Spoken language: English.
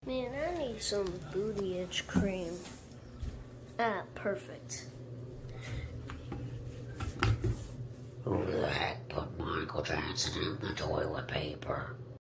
Man, I need some booty itch cream. Ah, perfect. Who the heck put Michael Jackson in the toilet paper?